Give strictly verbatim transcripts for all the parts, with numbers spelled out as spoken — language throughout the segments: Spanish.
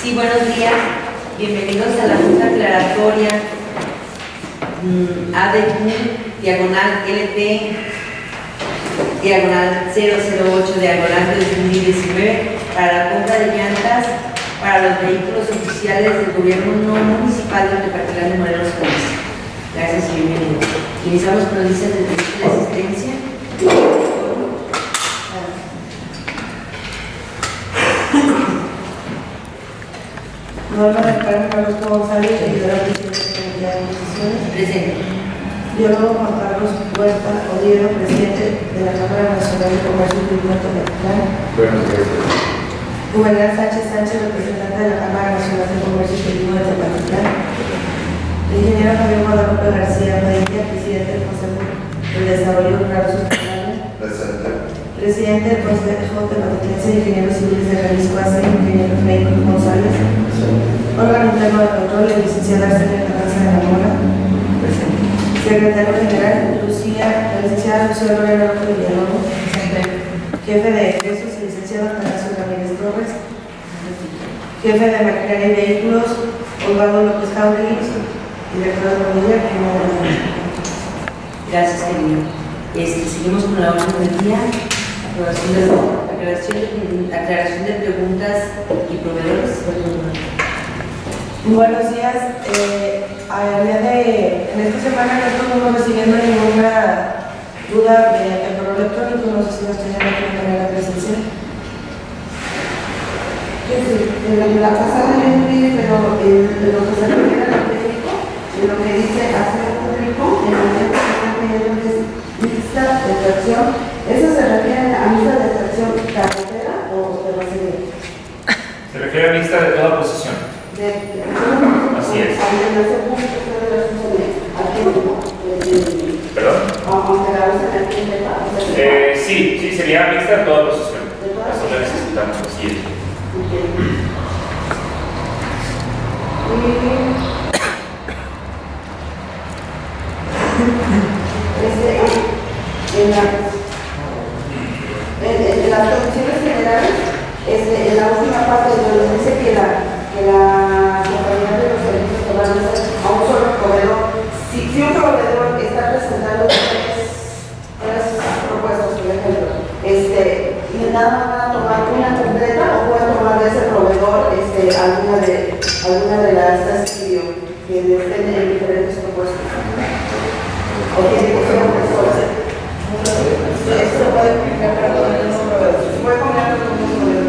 Sí, buenos días. Bienvenidos a la Junta Aclaratoria mmm, A D Q, diagonal L P, diagonal cero cero ocho, diagonal dos mil diecinueve, para la compra de llantas para los vehículos oficiales del gobierno no municipal del Departamento de Morelos. Gracias y bienvenidos. Iniciamos con noticias de de asistencia. Norma del Carmen Carlos González, seguidora presidente de la Comunidad de Decisiones. Presente. Biólogo Juan Carlos Huerta Odiero, presidente de la Cámara Nacional de Comercio y Turismo de Tepoztlán. Buenos días. Juvenal Sánchez Sánchez, representante de la Cámara Nacional de Comercio y Turismo de Tepoztlán. El ingeniero Javier Guadalupe García Padilla, presidente del Consejo del Desarrollo Rural Sustentable. Presente. Presidente del Consejo Tepoztlense de Ingenieros Civiles de Jalisco, A C E, ingeniero Freddy González. Órgano interno de control, el licenciado Arsenio Carranza de la Mora. Secretario general, Lucía, la licenciada Lucía Lorena López de Villalobos. Jefe de egresos, el licenciado Atanasio Ramírez Torres. Jefe de maquinaria y vehículos, Osvaldo López Jauregui. Director de familia, Gracias, querido. Este, seguimos con la orden del día. Aprobación de, aclaración de, aclaración de preguntas y proveedores. Buenos días. Eh, a día de, en esta semana no estamos recibiendo ninguna duda mediante correo electrónico. No sé si nos tienen aquí de manera presencial. Sí, en la pasada yo envié, pero en lo que se refiere al técnico, en lo que dice hacer público, en el momento que están pidiendo que es mixta de tracción, ¿eso se refiere a mixta de tracción carretera o de batería? Se refiere a mixta de toda posición. De, de, Así es. ¿Perdón? Aunque la usen aquí en el país. Eh, sí, sí, sería mixta de toda posición. Eso lo necesitamos, así es. Este, en, la, en, en las condiciones generales, este, en la última parte donde dice que la, que la compañía de los servicios que van a hacer a un solo proveedor, si, si un proveedor está presentando tres, tres propuestas, por ejemplo, este, y nada más van a tomar una completa o pueden tomar de ese proveedor este, alguna de alguna de las tres que que estén en diferentes propuestas. O tiene que ser una sola. Esto puede combinar con el mismo proveedor. Puede combinar con el mismo proveedor.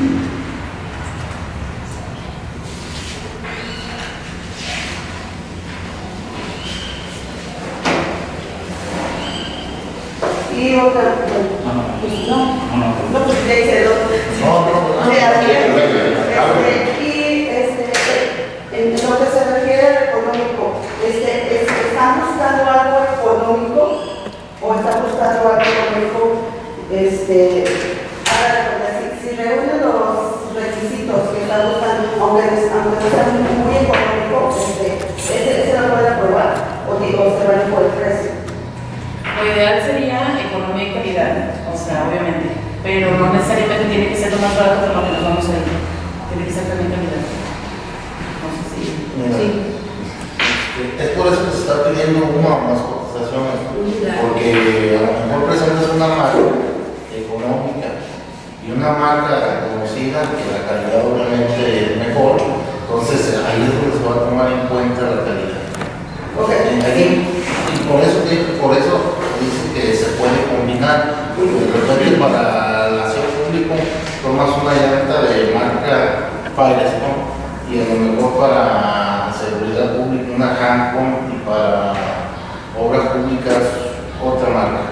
Y otra, no, no, pues no, no, pues ya hice dos. No, no, no. Sí, así es. Y este, en lo que se refiere al económico, este, es, ¿están buscando algo económico o están buscando algo económico? Este, ahora, si, si reúnen los requisitos que están buscando, aunque, aunque no sean muy económicos, este, ese, ese lo pueden aprobar o, digo, se van por el precio. Lo ideal sería economía y calidad, o sea, obviamente, pero no necesariamente tiene que ser lo más barato de lo que nos vamos a ir, tiene que ser también calidad. No sé si. Mira, Sí. Es por eso que se está pidiendo una o más cotizaciones, porque a lo mejor presentas una marca económica y una marca conocida que la calidad obviamente es mejor, entonces ahí es donde se va a tomar en cuenta la calidad. Okay. Ahí, y por eso, por eso dice que se puede combinar. De repente para el aseo público tomas una llanta de marca Firestone y a lo mejor para seguridad pública una Hancom y para obras públicas otra marca.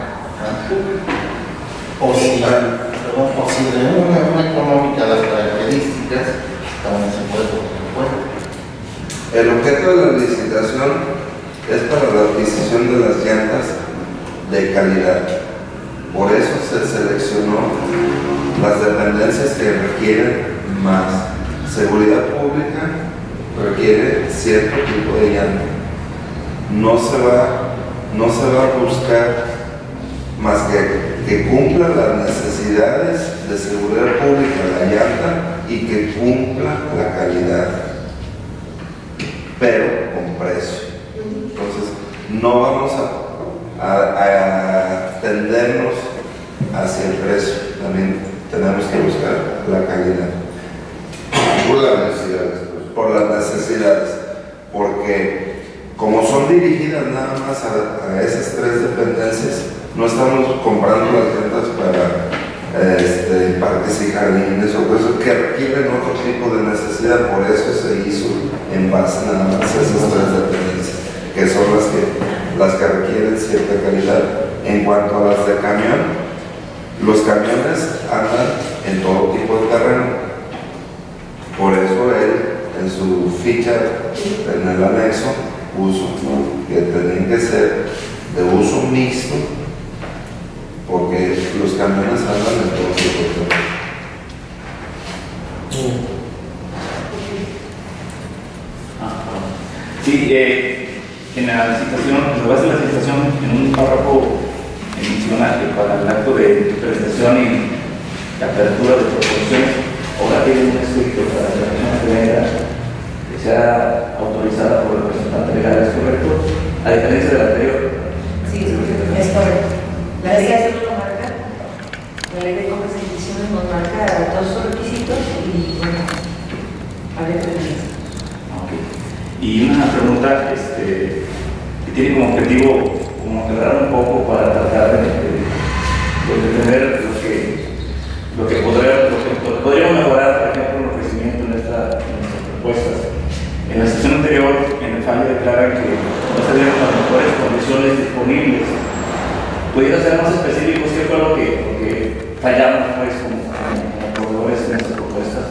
O si, perdón, o si de una, una económica las características también se puede poner. El objeto de la licitación es para la adquisición de las llantas de calidad. Por eso se seleccionó las dependencias que requieren más. Seguridad pública requiere cierto tipo de llanta. No se va, no se va a buscar más que que cumpla las necesidades de seguridad pública la llanta y que cumpla la calidad. pero con precio. Entonces, no vamos a, a, a tendernos hacia el precio, también tenemos que buscar la calidad. Por las necesidades. Por las necesidades, porque como son dirigidas nada más a, a esas tres dependencias, no estamos comprando las llantas para este, parques y jardines o cosas que requieren otro tipo de necesidad. Por eso se hizo en base nada más a esas tres dependencias, que son las que, las que requieren cierta calidad. En cuanto a las de camión, los camiones andan en todo tipo de terreno. Por eso él, en su ficha, en el anexo, puso que tenían que ser de uso mixto, porque los camiones andan en todo tipo de terreno. Sí, eh, en la licitación, en la base de la licitación, en un párrafo menciona que para el acto de prestación y la apertura de proporciones, ahora tiene un escrito para la relación de venta que sea autorizada por el representante legal, ¿es correcto? A diferencia del anterior. Sí, es correcto. La ley de nos marca, la ley de compras y adquisiciones nos marca todos sus requisitos y bueno, habría que ver. Okay. Y una pregunta este, que tiene como objetivo como aclarar un poco para tratar de, de, de tener lo que, lo que, podría, lo que podríamos mejorar, por ejemplo, el ofrecimiento en, esta, en nuestras propuestas. En la sesión anterior, en el fallo declara que no se dieron las mejores condiciones disponibles. ¿Pudiera ser más específicos qué fue lo que, lo que fallamos pues, como, como proveedores en estas propuestas?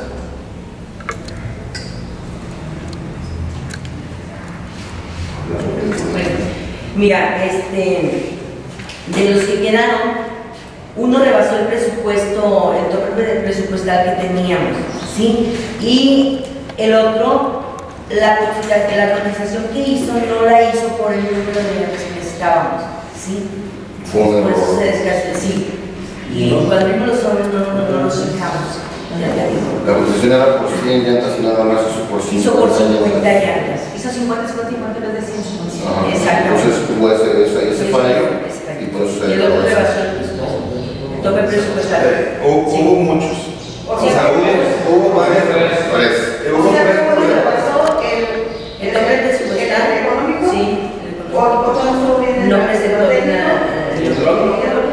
Bueno, mira, este, de los que quedaron, uno rebasó el presupuesto, el tope presupuestal que teníamos, ¿sí? Y el otro, la cotización, la cotización que hizo no la hizo por el número de llantas que necesitábamos, ¿sí? Fue un Por eso error. se desgastó, sí. Y cuando vimos los sobres no, no, no los fijamos. La cotización era por cien llantas y nada más hizo por Hizo por cincuenta llantas. llantas. Hizo cincuenta, cincuenta, cincuenta, los decían. Ajá. Exacto. Entonces tuvo ese, ese, ese fallo y por eso se Y el otro rebasó el presupuesto. El tope presupuestal. Eh, hubo, Sí. hubo muchos. O sea, hubo, hubo varios. Tres. Hubo O sea, tres ¿cómo le problemas. pasó el, El tope presupuestal. el económico? Sí. ¿O o no estuvo bien el No presentó el técnico? nada. ¿Y el otro?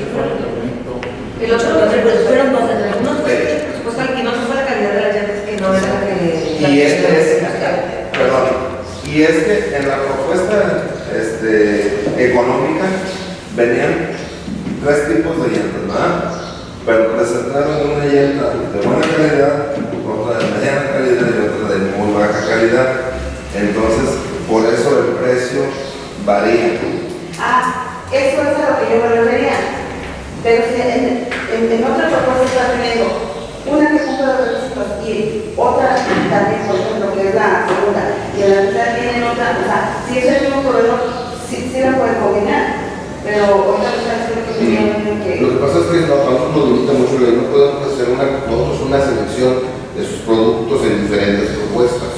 El otro, el otro, pues, fueron dos. Uno fue el presupuestal que no fue la calidad de las llantas que no era la que. Y este es, perdón, y es que en la propuesta este, económica venían tres tipos de llantas, ¿verdad? Pero presentaron una llanta de buena calidad, otra de mediana calidad y otra de muy baja calidad. Entonces, por eso el precio varía. Ah, eso es a lo que yo me refería. Pero si en, en, en otra propuesta está teniendo una que cumple los requisitos y otra también, por ejemplo, que es la segunda, y en la tercera tienen otra, o sea, si es el mismo proveedor, sí, sí la pueden combinar, pero otra cosa es que tienen que... Lo que pasa es que no, a nosotros nos limita mucho la ley, no podemos hacer una, nosotros una selección de sus productos en diferentes propuestas.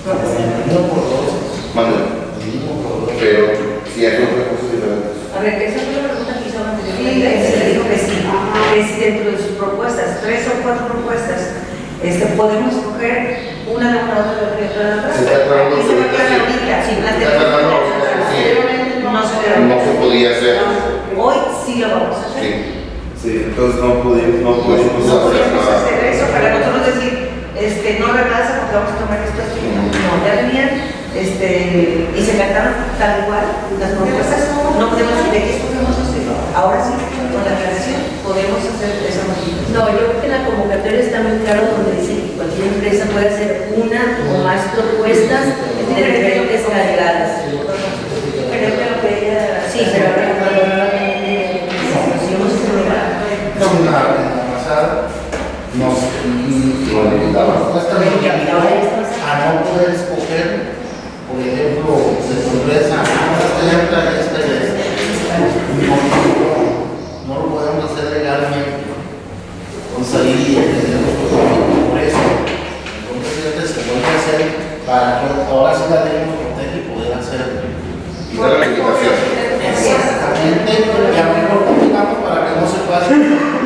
Manuel, pero si hay otras cosas diferentes. A ver, esa fue la pregunta que hizo anteriormente. Se le dijo que sí, que sí dentro de sus propuestas, tres o cuatro propuestas, este, podemos escoger una de una, otra de otra y otra de otra. Se está aclarando Aquí se va a aclarar ahorita, ahorita, sí, la Se está aclarando anterior, ahorita, sí. no se No se podía hacer. Hoy sí lo vamos a hacer. Sí. Sí, entonces no pudimos, no pudimos No hacer podíamos nada. hacer eso para nosotros decir, este, no rebasa porque vamos a tomar esto así. No, ya venían, este, y se cantaron tal cual las propuestas. No podemos decir de qué escogemos esto. Ahora sí, con la aclaración, podemos hacer esa modificación. No, yo creo que la convocatoria está muy claro donde dice que cualquier empresa puede hacer una o más propuestas de diferentes calidades. Creo que lo que ella... Sí, pero ahora nuevamente nos hicimos este lugar. No, la la pasada nos lo limitaba supuestamente a no poder escoger, por ejemplo, de sorpresa, esta llanta, esta y esta. No, no lo podemos hacer legalmente. Entonces ahí tenemos por eso. Entonces se vuelve a hacer para para que ahora sí la ley nos protege y poder hacer. Y dar la limitación. Exactamente, y a lo mejor comunicamos para que no se pueda hacer.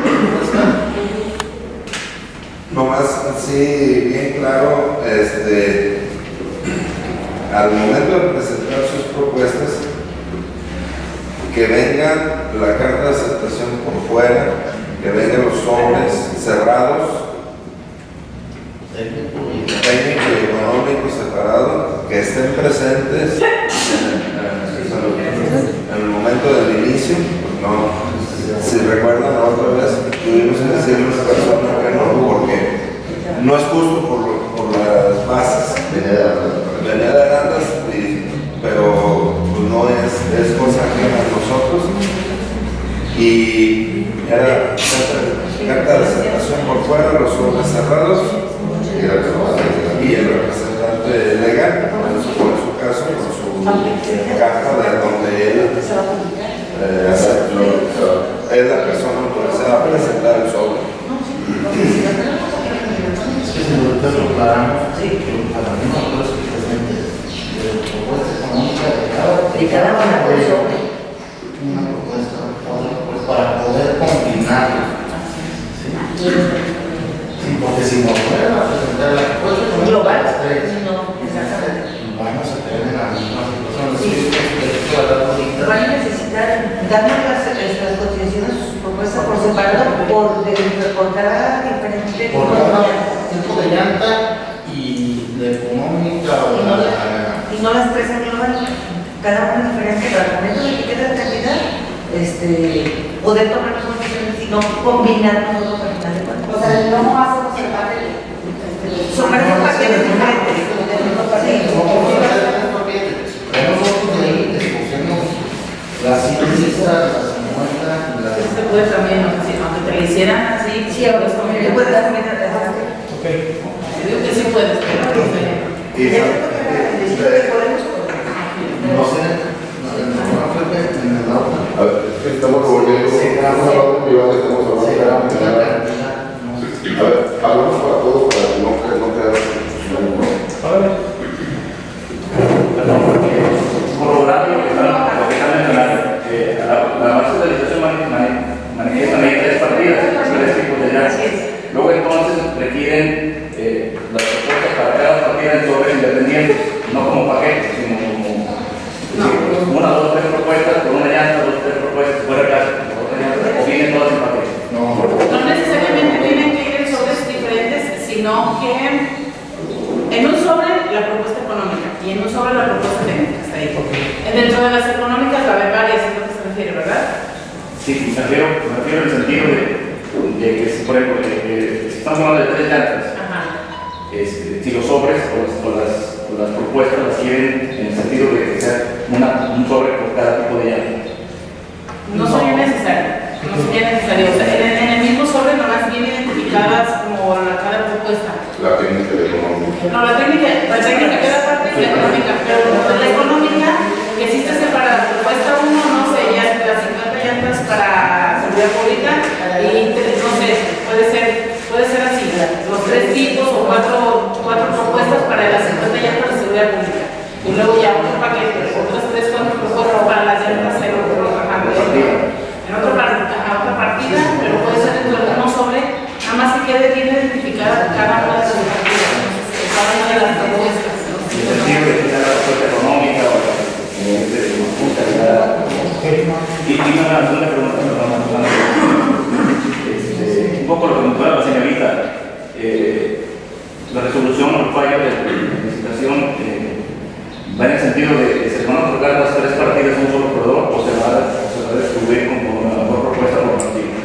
Nomás, sí, bien claro, este, al momento de presentar sus propuestas, que venga la carta de aceptación por fuera, que vengan los sobres cerrados, técnico y económico separado, que estén presentes en, en, en el momento del inicio. No, si recuerdan la otra vez, tuvimos que decirle a una persona que no, porque no es justo por, por las bases. Venía de Arandas, pero pues, no es, es cosa ajena a nosotros. Y era carta de aceptación por fuera, los sobres cerrados, y el representante legal, por su caso, por su carta de donde él eh, aceptó, es la persona autorizada a presentar el sobre. Es que si nosotros lo aclaramos, para mí no es que presente de propuesta económica de cada Y cada una por sobre. una propuesta, pues para poder combinarlo. Sí. Sí, porque si nos fueran a presentar la propuesta económica Global. de las tres, No, exactamente. vamos a tener en la misma situación. Sí. Sí, Van a necesitar darnos las, las cotizaciones, sus propuestas por separado, por, de, por cada diferente por tipo de cada llanta. tipo de llanta y de económica o Y no, la, la- y no las tres en global, cada una diferente, pero al momento de que quede la cantidad, este, poder tomar las decisiones y no combinar nosotros al final de cuentas. O sea, no hacemos el papel. Son varios paquetes diferentes. no vamos a hacer tres paquetes. Nosotros de ahí escogemos las ciencias, las cincuenta y las Se puede también, ¿no? Sí, aunque te lo hicieran así, Sí, ahora es como yo puedo dar mi yo digo que sí puedes, pero no sé. Y Ya sé porque la decisión que podemos no sé, en la otra, en la otra. A ver, es que estamos volviendo Se grabó. una orden privada, estamos hablando Se de grabó la la cantidad. cantidad, no sé. A ver, hablamos para todos para no que no quedar Corroborando lo que están, lo que están mencionando, eh, la, la base de legislación mani- mani- manifiesta tres partidas, tres tipos de llantas. Luego entonces requieren eh, las propuestas para cada partida en sobres independientes, no como paquetes, sino como sí, una, dos, tres propuestas por una llanta, dos, tres propuestas fuera de casa, por otra llanta, o vienen todas en paquetes. No, No necesariamente tienen que ir en sobres diferentes, sino que en un sobre la propuesta económica y en un sobre la propuesta técnica. Hasta ahí. Dentro de las económicas va a haber varias, es lo que se refiere, ¿verdad? Sí, me refiero, me refiero en el sentido de, de que, si, por ejemplo, de, de, si estamos hablando de tres llantas, Ajá. este, si los sobres o las, o las, o las propuestas las quieren en el sentido de que sea una, un sobre por cada tipo de llanta. No sería necesario, no sería necesario. O sea, en, el- en el mismo sobre nomás vienen identificadas como la cada propuesta. la técnica de económica. No, la técnica, la técnica queda aparte y la económica, pero la económica que existe separada. Propuesta uno, no sé, ya las cincuenta llantas para seguridad pública y no sé, puede ser, puede ser así, los tres tipos o cuatro, cuatro propuestas para las cincuenta llantas de seguridad pública. Y luego ya otro paquete, otras tres, cuatro propuestas para las llantas en otro, ajá, en otra partida, otra partida, pero puede ser dentro del mismo sobre, nada más que quede bien identificada cada una de las partidas, cada una de las propuestas. En el sentido de que sea la propuesta económica o la de calidad. Y, y una segunda pregunta, perdón, perdón. Este, un poco lo que comentaba la señorita, eh, la resolución o el fallo de la licitación eh, va en el sentido de que se van a otorgar las tres partidas a un solo proveedor o se va a, o se va a distribuir como una mejor propuesta por partida.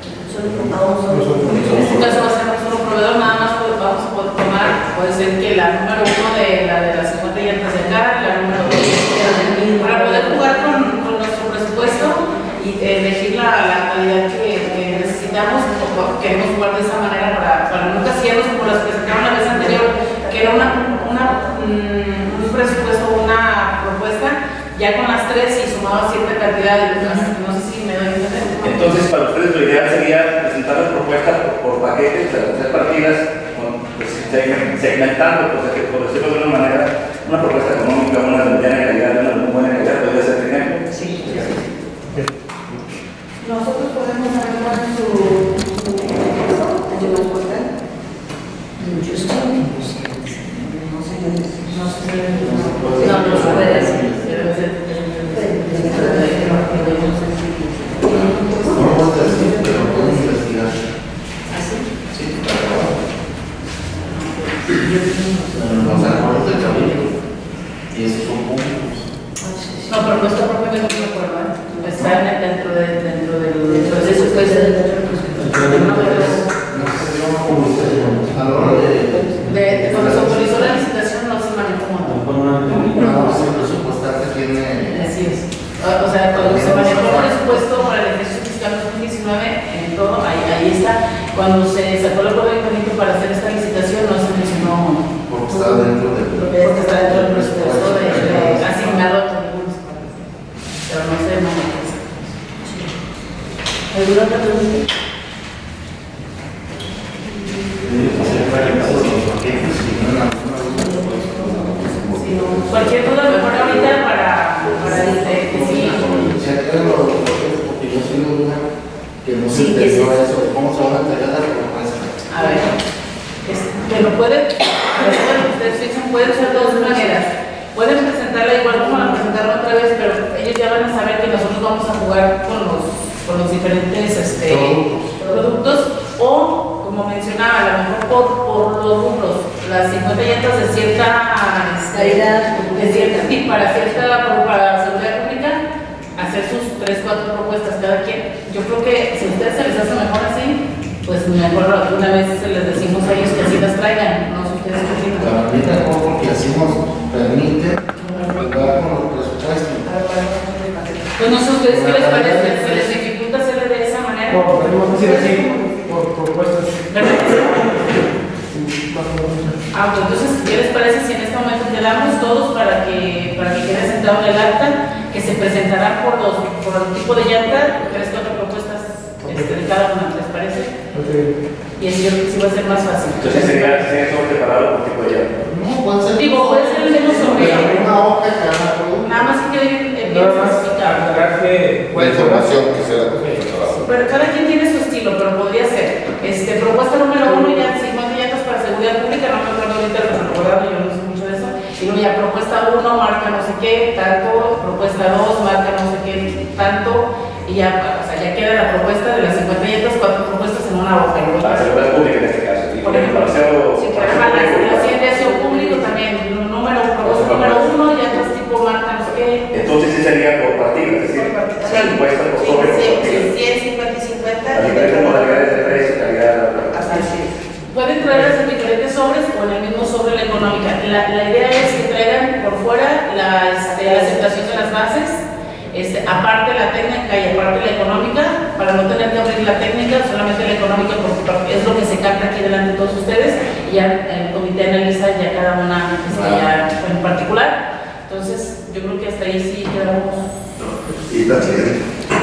En este caso va a ser un solo proveedor, nada más pues, vamos a poder tomar, puede ser que la número uno de la de las cincuenta llantas de acá y la número dos para poder jugar con, con nuestro presupuesto y elegir la, la calidad que, que necesitamos, o queremos jugar de esa manera para, para no casarnos como las presentaron la vez anterior, que era una, una, mm, un presupuesto, una propuesta, ya con las tres y sumado a cierta cantidad de lucas. No sé si me doy a entender. Entonces, para ustedes lo ideal sería presentar las propuestas por, por paquetes de las tres partidas, con, pues, segmentando, pues, que por decirlo de una manera, una propuesta económica, una de mediana calidad, una de muy buena calidad, podría ser ejemplo. Sí. Nosotros podemos saber cuál es su ayuda portal. Yo estoy no sé, no sé, no sé, no, no se puede decir. No puedo decir, pero puedo investigar. ¿Así? Sí, claro. Los acuerdos del camino. Y esos son públicos. No, pero nuestra propuesta no me acuerdo, ¿eh? Está en- dentro de, dentro del Entonces, proceso, eso puede ser el A la hora de. de, de cuando se autorizó la licitación no se manejó como No, ese presupuestal que tiene. así es. O o sea, cuando se manejó el presupuesto para el ejercicio fiscal dos mil diecinueve, en todo, ahí, ahí está. Cuando se sacó el acuerdo de ayuntamiento para hacer esta licitación, no se mencionó Porque está dentro del. porque está dentro del presupuesto de, de asignado a tributos. Pero no sé, no me parece. ¿Alguna otra pregunta? Sí, no. Cualquier duda mejor ahorita para, para este, que sí. Se aclaran los papeles porque yo soy una que no se Sí, que entendió sí. eso. ¿Cómo se van a entregar la propuesta? A ver, es- que lo pueden, recuerden que ustedes fijan, pueden ser de dos maneras. Pueden presentarla igual como la presentaron otra vez, pero ellos ya van a saber que nosotros vamos a jugar con los, con los diferentes este, productos, o, como mencionaba, a lo mejor por, por los rubros, las cincuenta llantas de cierta este, Calidad. de cierta, y para cierta, para seguridad pública, hacer sus tres, cuatro propuestas cada quien. Yo creo que si a ustedes se les hace mejor así, pues mejor una vez se les decimos a ellos que así las traigan, no sé ustedes qué opinan. La verdad mejor porque así nos permite jugar con los presupuestos. Pues no sé ustedes qué les parece, se les dificulta hacerle de esa manera. No, porque es más fácil así, por propuestas. ¿Verdad? Ah, pues entonces, ¿qué les parece si en este momento te damos todos para que, para que quede sentado en el acta, que se presentarán por los, por el tipo de llanta, tres, cuatro propuestas este, de cada una, ¿les parece? Okay. Y así yo creo que sí va a ser más fácil. Entonces sería, sería todo separado por tipo de llanta. No, puede ser. Digo, puede ser el mismo sobre. Una hoja cada producto. Nada más que quede bien, bien Nada más especificado. aclarar que La información que sea la que se trabaja. Pero cada quien tiene su estilo, pero podría ser. Este, propuesta número uno, ya cincuenta llantas para seguridad pública, no me acuerdo ahorita lo recordado, yo no sé mucho de eso. Y luego ya propuesta uno, marca no sé qué, tanto, propuesta dos, marca no sé qué, tanto, y ya, o sea, ya queda la propuesta de las cincuenta llantas, cuatro propuestas en una hoja. Y luego- Para seguridad pública en este caso. Y Por ejemplo, para hacerlo- si quieres para la asociación público también, número, propuesta número uno, llantas tipo marca no sé qué. Entonces sí sería por partida, es decir, encuesta por sobre por partida. cien, cincuenta y cincuenta. Las diferentes modalidades de precio, calidad, Así es. Pueden traerlas en diferentes sobres o en el mismo sobre la económica. La, la idea es que traigan por fuera la, este, la aceptación de las bases, este, aparte la técnica y aparte la económica, para no tener que abrir la técnica, solamente la económica, porque es lo que se capta aquí delante de todos ustedes, y ya el comité analiza ya cada una este, ya en particular. Entonces, yo creo que hasta ahí sí quedamos. Y también,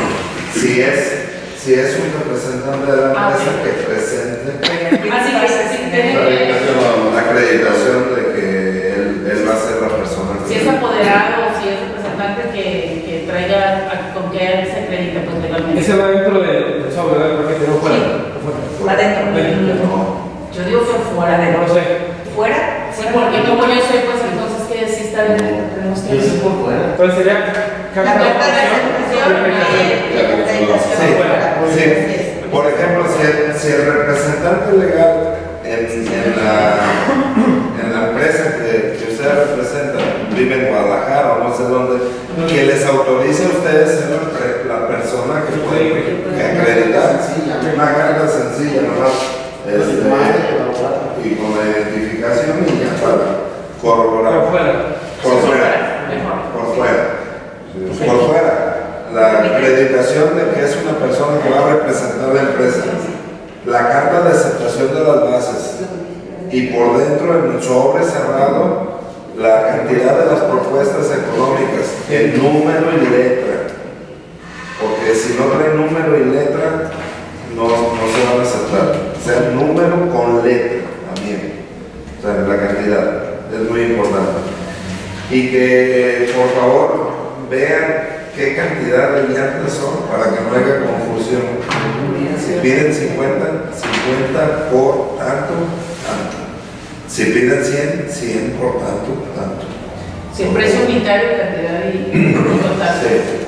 si es, si es un representante de la Ah, empresa ok. que presente Así que sí, tiene la que. acreditación de que él, él va a ser la persona Si es apoderado o si es representante que, que traiga a- con que él se acredita pues legalmente. Ese va dentro del sobre, ¿verdad? Para que no fuera. Va adentro. Yo digo que fuera de No lo sé. ¿Fuera? Sí, porque como yo soy, pues entonces que sí está bien. Tenemos que Yo soy por fuera. Entonces sería La cada carta de operación, aceptación la y acreditación. la acreditación. Sí. Por ejemplo, si el, si el representante legal en, en, la, en la empresa que, que ustedes representan vive en Guadalajara o no sé dónde, que les autorice a ustedes ser la, pre- la persona que puede que acreditar, una carta sencilla, nomás, este, y con la identificación y ya para corroborar. por fuera. Por fuera. Por fuera. Por fuera. La acreditación de que es una persona que va a representar la empresa. La carta de aceptación de las bases. Y por dentro, en el sobre cerrado, la cantidad de las propuestas económicas, el número y letra. Porque si no trae número y letra, no, no se van a aceptar. O sea, número con letra también. sea, la cantidad es muy importante. Y que por favor vean qué cantidad de llantas son para que no haya confusión. Si piden cincuenta, cincuenta por tanto, tanto. Si piden cien, cien por tanto, tanto. Siempre es unitario, cantidad y total. Sí.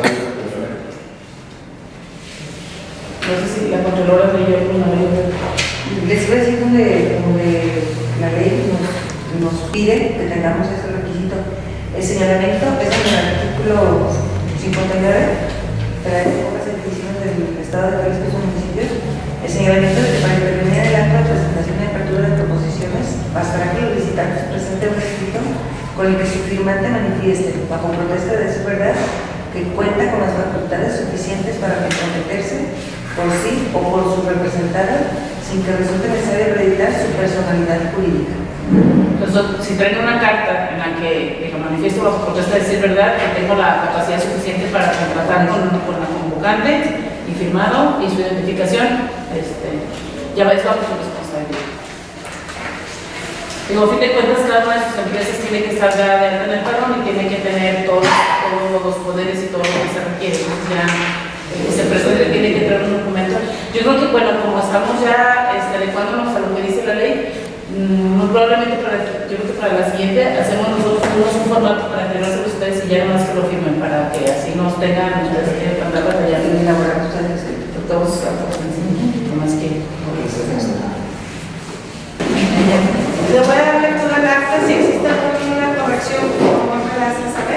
No sé si la controladora leyó una ley. Les iba a decir donde, donde la ley nos, nos pide que tengamos ese requisito. El señalamiento es en el artículo cincuenta y nueve de la ley de pocas ediciones del Estado de Jalisco y sus municipios. El señalamiento de que para intervenir en el acto de presentación y apertura de proposiciones bastará que los visitantes presenten un escrito con el que su firmante manifieste, bajo protesta de su verdad, que cuenta con las facultades suficientes para comprometerse por sí o por su representada, sin que resulte necesario acreditar su personalidad jurídica. Entonces, si traen una carta en la que digo, manifiesto bajo protesta de decir verdad, que tengo la capacidad suficiente para contratar con, con la convocante, y firmado, y su identificación, este, ya es bajo su responsabilidad. Digo, a fin de cuentas, cada una de sus empresas tiene que estar ya de alta en el padrón y tiene que tener todos, todos los poderes y todo lo que se requiere. Entonces, ya esa empresa tiene que traer un documento. Yo creo que, bueno, como estamos ya este, adecuándonos a lo que dice la ley, mmm, probablemente para, yo creo que para la siguiente hacemos nosotros un formato para entregárselo a ustedes y ya no más que lo firmen, para que así nos tengan ustedes que mandar para allá y elaborar ustedes todos los datos, no más que. Le voy a dar lectura al acta, si existe alguna corrección, por favor me la hacen saber.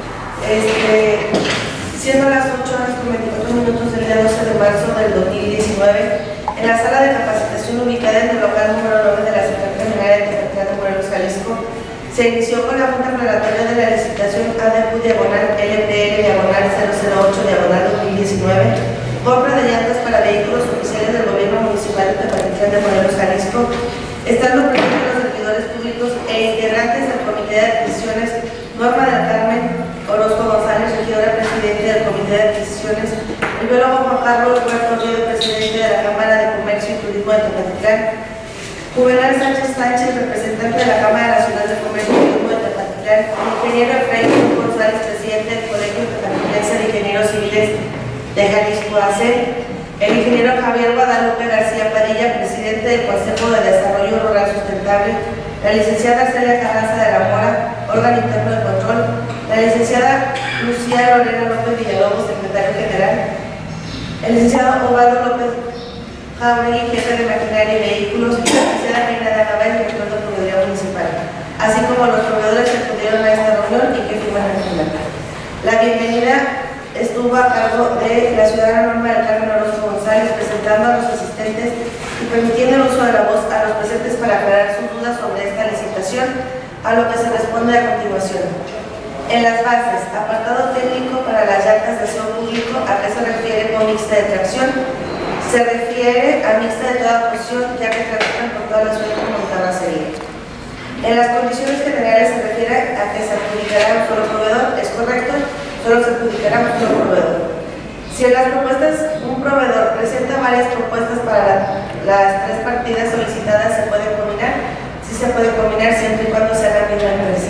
Este, siendo las ocho horas con veinticuatro minutos del día doce de marzo del dos mil diecinueve, en la sala de capacitación ubicada en el local número nueve de la Secretaría General de Tecnología de Morelos, Jalisco, se inició con la junta preparatoria de la licitación A D Q diagonal L P L diagonal cero cero ocho diagonal dos mil diecinueve, compra de llantas para vehículos oficiales del gobierno municipal de Tepatitlán de Morelos, Jalisco, estando presentes los servidores públicos e integrantes del Comité de Adquisiciones, Norma del Carmen Orozco González, regidora presidente del Comité de Adquisiciones, el biólogo Juan Carlos Huerta Oviedo, presidente de la Cámara de Comercio y Turismo de Tepatitlán, Juvenal Sánchez Sánchez, representante de la Cámara Nacional de Comercio y Turismo de Tepatitlán, el ingeniero Efraín González, presidente del Colegio Tepatitlense de Ingenieros Civiles de Jalisco A C, el ingeniero Javier Guadalupe García Padilla, presidente del Consejo de Desarrollo Rural Sustentable, la licenciada Celia Carranza de la Mora, órgano interno de control, la licenciada Lucía Lorena López Villalobos, secretario general, el licenciado Osvaldo López Jauregui, jefe de maquinaria y vehículos, y la licenciada Reina de Agabay, director de Proveeduría Municipal, así como los proveedores que acudieron a esta reunión y que firman el contrato. La bienvenida estuvo a cargo de la ciudadana Norma del Carmen Orozco González, presentando a los asistentes y permitiendo el uso de la voz a los presentes para aclarar sus dudas sobre esta licitación, a lo que se responde a continuación. En las bases, apartado técnico para las llantas de aseo público, ¿a qué se refiere con mixta de tracción? Se refiere a mixta de toda posición, ya que transitan por toda la ciudad como carrocería. En las condiciones generales se refiere a que se adjudicará un solo proveedor, es correcto, solo se adjudicará un solo proveedor. Si en las propuestas un proveedor presenta varias propuestas para la, las tres partidas solicitadas, ¿se puede combinar? Sí se puede combinar siempre y cuando sea la misma empresa.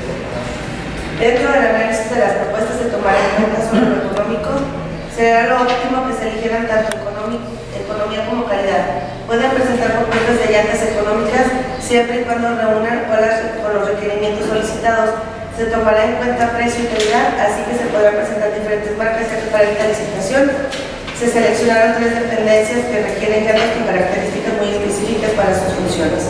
Dentro del análisis de las propuestas se tomará en cuenta solo lo económico. Será lo óptimo que se eligieran tanto economía como calidad. Pueden presentar propuestas de llantas económicas siempre y cuando reúnan con, las, con los requerimientos solicitados. Se tomará en cuenta precio y calidad, así que se podrán presentar diferentes marcas ya que para esta licitación se seleccionaron tres dependencias que requieren llantas con características muy específicas para sus funciones.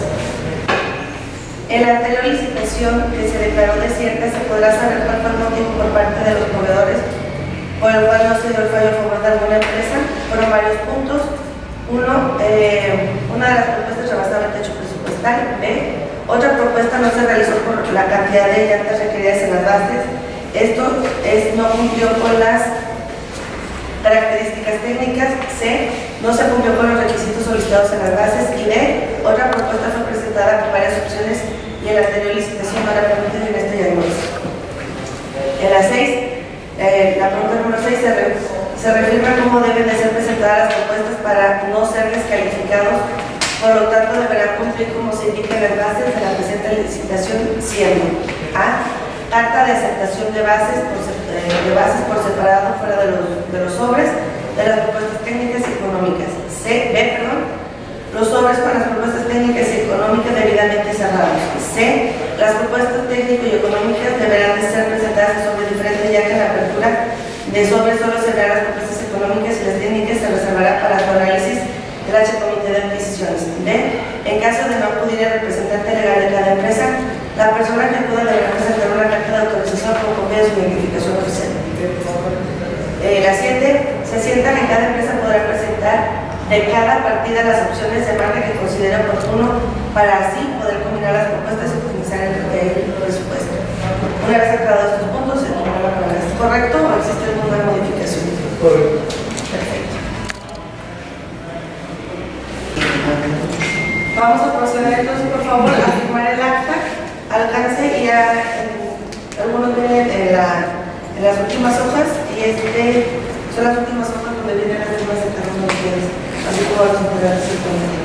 En la anterior licitación que se declaró desierta, se podrá saber cuál fue el motivo por parte de los proveedores por el cual no se dio el fallo a favor de alguna empresa. Fueron varios puntos. Uno, eh, una de las propuestas rebasaba el techo presupuestal. B, otra propuesta no se realizó por la cantidad de llantas requeridas en las bases. Esto es, no cumplió con las características técnicas. C, no se cumplió con los requisitos solicitados en las bases. Y D, otra propuesta fue presentada con varias opciones y en la anterior licitación no la permiten en este diagnóstico. En la seis, eh, la pregunta número seis se, re, se refiere a cómo deben de ser presentadas las propuestas para no ser descalificados por lo tanto deberá cumplir como se indica en las bases de la presente licitación, siendo A. Carta de aceptación de bases por, eh, de bases por separado fuera de los, de los sobres de las propuestas técnicas y económicas. C. B. Perdón. Los sobres con las propuestas técnicas y económicas debidamente cerrados. C. Las propuestas técnicas y económicas deberán de ser presentadas sobre diferente, ya que en la apertura de sobres solo se verán las propuestas económicas y las técnicas se reservará para su análisis del H Comité de Adquisiciones. D. En caso de no acudir al representante legal de cada empresa, la persona que acuda deberá presentar una carta de autorización con copia de su identificación oficial. Eh, la siete. Se sienta que cada empresa podrá presentar de cada partida las opciones de marca que considere oportuno para así poder combinar las propuestas y optimizar el, el presupuesto. Una vez aclarados estos puntos, se toma la palabra. ¿Es correcto o existe alguna modificación? Correcto. Perfecto. Vamos a proceder entonces, por favor, a firmar el acta, alcance y a, en, algunos vienen en, la, en las últimas hojas y este son las últimas hojas donde vienen las firmas de cada uno de ustedes, así como vamos a poder hacer con ello.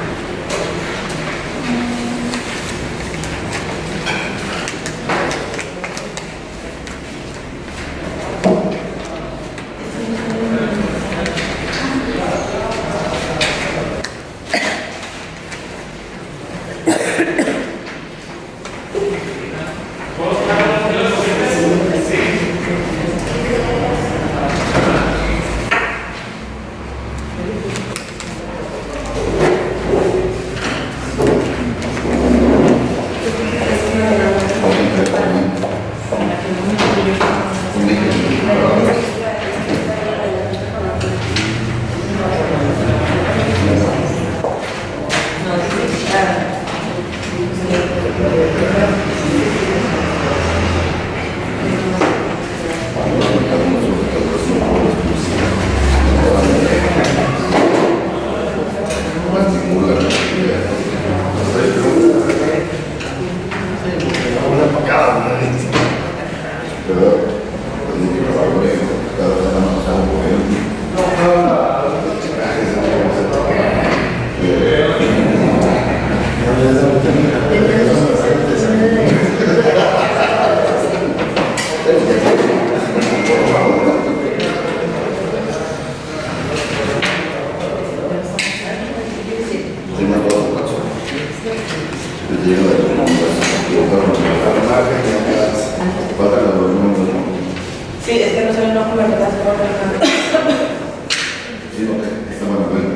Sí, es que no se ve, no con la verdad, Sí, no, está bueno, bueno.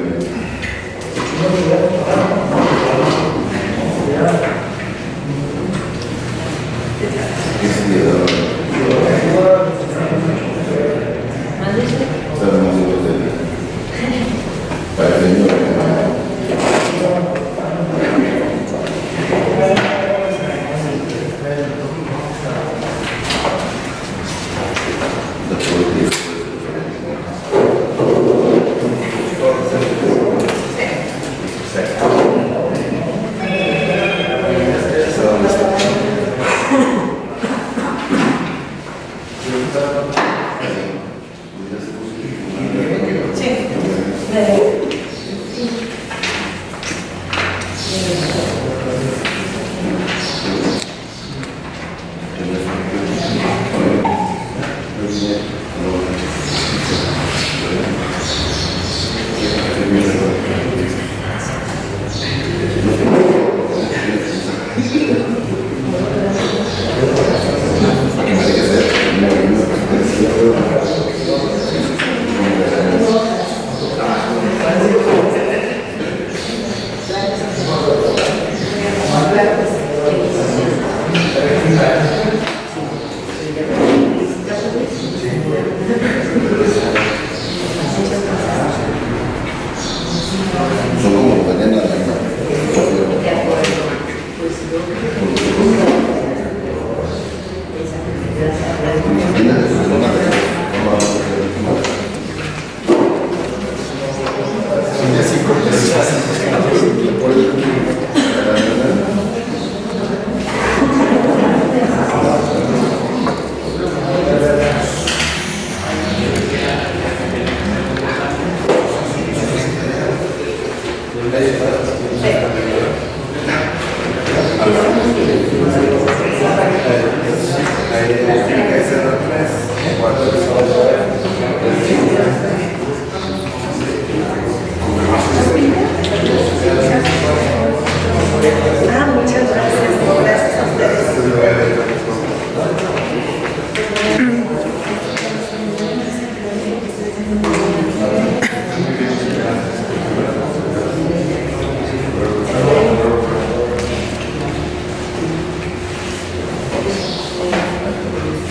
Gracias.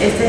Este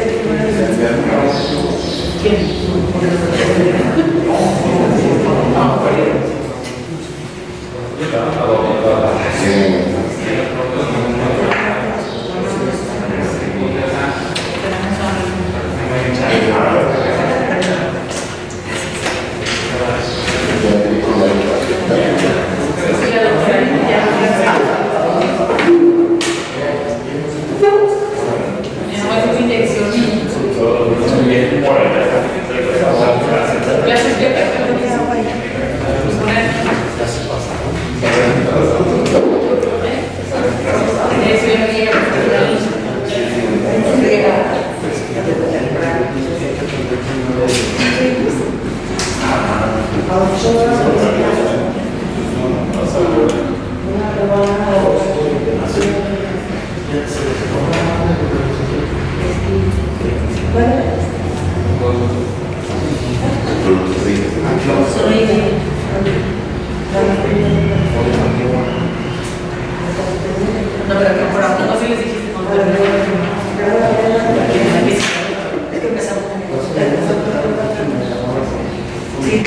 No, pero que por ahora no se les dijiste con todo. Es que empezamos. Sí.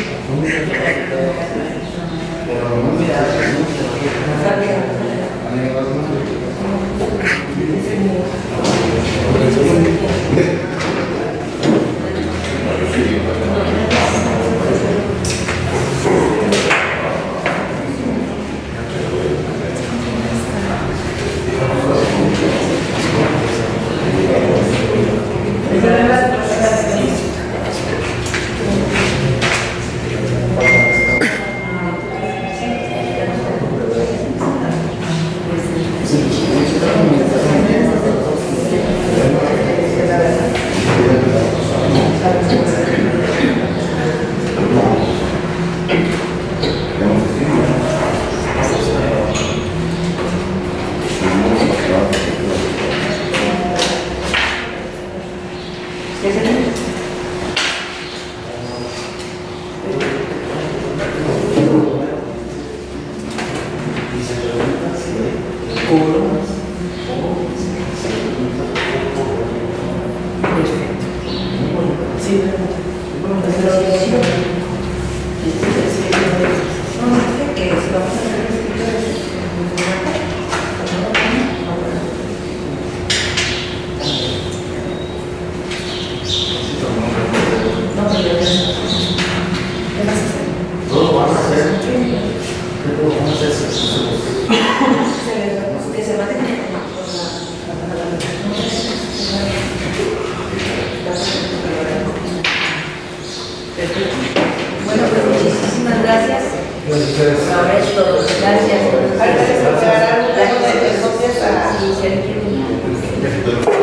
Bueno, pues muchísimas gracias. Ahora es todo. Gracias. Ahora les voy a dar un Gracias. de copias a... Sí, si alguien quiere.